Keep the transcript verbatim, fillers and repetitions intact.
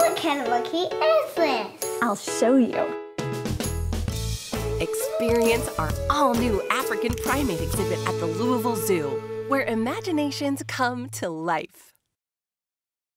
What kind of monkey is this? I'll show you. Experience our all-new African primate exhibit at the Louisville Zoo, where imaginations come to life.